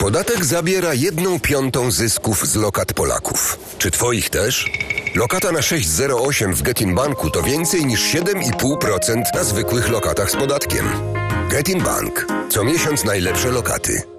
Podatek zabiera 1/5 zysków z lokat Polaków. Czy twoich też? Lokata na 6,08 w Getin Banku to więcej niż 7,5% na zwykłych lokatach z podatkiem. Getin Bank. Co miesiąc najlepsze lokaty.